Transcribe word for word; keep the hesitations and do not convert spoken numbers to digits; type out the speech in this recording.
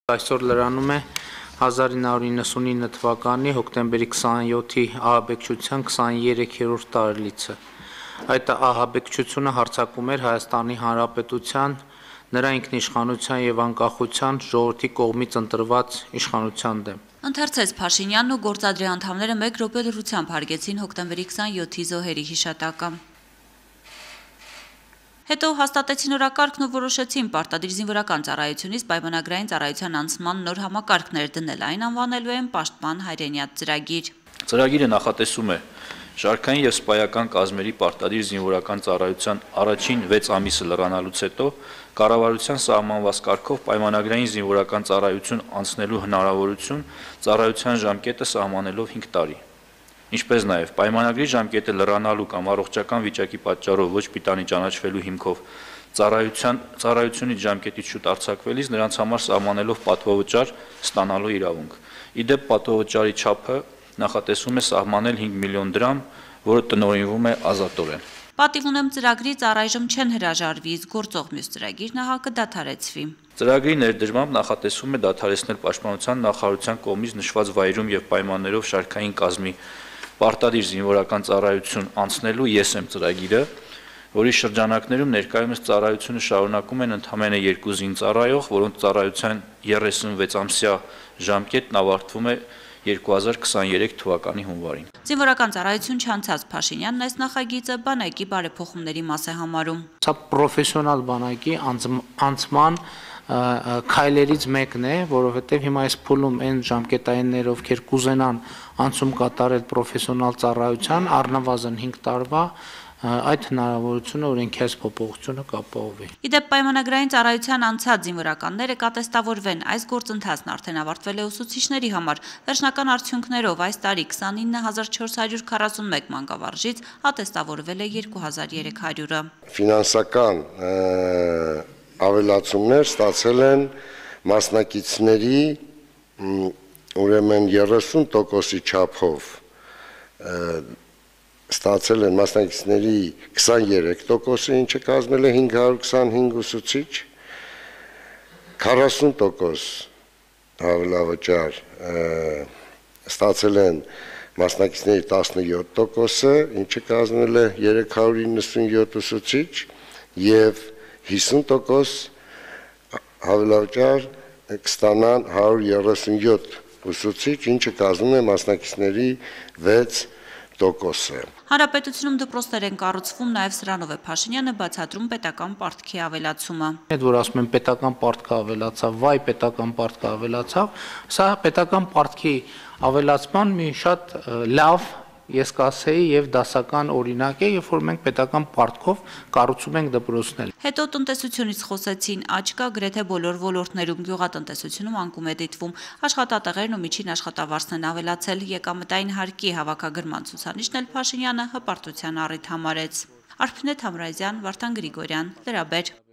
Այսօր լրանում է հազար ինը հարյուր իննսունինը թվականի հոկտեմբերի քսաներկուի ահաբեկչության քսաներեքերորդ տարելիցը։ Այդ ահաբեկչությունը հարձակվում էր Հայաստանի Հանրապետության, նրա ինքնիշխանության եւ անկախության ժողովրդի կողմից ընտրված իշխանության դեմ։ Ընթերցեց Փաշինյանն ու գործադրի անդամները մեկ րոպե լրությամբ հարգեցին հոկտեմբերի քսաներկուի զոհերի հիշատակը։ Հետո հաստատեցին օրակարգն ու որոշեցին պարտադիր զինվորական ծառայությունից պայմանագրային ծառայության անցման նոր համակարգներ դնել, այն անվանելու են Պաշտպան հայրենյաց ծրագիր։ Ծրագիրը նախատեսում է շարքային եւ սպայական կազմերի պարտադիր զինվորական ծառայության առաջին վեց ամիսը լրանալուց հետո կառավարության սահմանված կարգով պայմանագրային զինվորական ծառայություն անցնելու հնարավորություն ծառայության ժամկետը սահմանելով հինգ տարի։ Ինչպես նաև պայմանագրի ժամկետը լրանալու կամ առողջական վիճակի պատճառով ոչ պիտանի ճանաչվելու հիմքով ծառայության ծառայությունից ժամկետից շուտ արձակվելիս նրանց համար սահմանելով պատվովճար ստանալու իրավունք։ Իդեպ պատվովճարի չափը նախատեսում է սահմանել հինգ միլիոն դրամ, որը տնօրինվում է ազատորեն։ Պատիվ ունեմ ծրագրից առայժմ չեն հրաժարվի, իսկ գործող մյուս ծրագիրն ահա կդադարեցվի։ Ծրագրի ներդրմամբ նախատեսվում է դադարեցնել Պաշտպանության նախարարության կողմից նշված վայրում եւ պայմաններով շարքային կազմի պարտադիր զինվորական ծառայություն անցնելու ԵՍ-եմ ծրագիրը, որի շրջանակներում ներկայումս ծառայությունը շարունակում են ընդամենը երկու զինծառայող, որոնց ծառայության երեսունվեց ամսյա ժամկետն ավարտվում է երկու հազար քսաներեք թվականի հունվարին։ Զինվորական ծառայություն չանցած Փաշինյանն այս նախագիծը բանակի բարեփոխումների մաս է համարում։ Սա պրոֆեսիոնալ բանակի անցման քայլերից մեկն է, որովհետև հիմա այս փուլում այն ժամկետայիններ, ովքեր կուզենան անցում կատարել պրոֆեսիոնալ ծառայության, առնվազն հինգ տարվա այդ հնարավորությունը օրենքի այս փոփոխությունը կապահովի։ Իդեպ պայմանագրային ծառայության անցած զինվորականները կատեստավորվեն, այս գործընթացն արդեն ավարտվել է ուսուցիչների համար։ Վերջնական արդյունքներով այս տարի քսանինը հազար չորս հարյուր քառասունմեկ մանկավարժից ատեստավորվել է երկու հազար երեք հարյուրը։ Ֆինանսական ավելացումներ ստացել են մասնակիցների ուրեմն երեսուն տոկոսի չափով ստացել են մասնակիցների քսաներեք տոկոսը, ինչը կազմել է հինգ հարյուր քսանհինգ ուսուցիչ, քառասուն տոկոս հավելավճար ստացել են մասնակիցների տասնյոթ տոկոսը, ինչը կազմել է երեք հարյուր իննսունյոթ ուսուցիչ եւ հիսուն տոկոս հավելավճար կստանան հարյուր երեսունյոթ ուսուցիչ, ինչը կազմում է մասնակիցների վեց տոկոսը։ Հանրապետությունում դպրոցներ են կառուցվում, նաև սրանով է Փաշինյանը բացատրում պետական պարտքի ավելացումը։ Այդ որ ասում են պետական պարտքը ավելացավ, վայ պետական պարտքը ավելացավ, սա պետական պարտքի ավելացման մի շատ լավ, ես կասեի, եւ դասական օրինակ է, երբ որ մենք պետական պարտքով կառուցում ենք դպրոցներ։ Հետո տնտեսությունից խոսեցին, աճ կա գրեթե բոլոր ոլորտներում, գյուղատնտեսությունում անկում է դիտվում, աշխատատեղերն ու միջին աշխատավարձն են ավելացել, եկամտային հարկի հավաքագրման ցուցանիշն էլ Փաշինյանը հպարտության առիթ համարեց։ Արփինե Թամրազյան, Վարդան Գրիգորյան, Լրաբեր։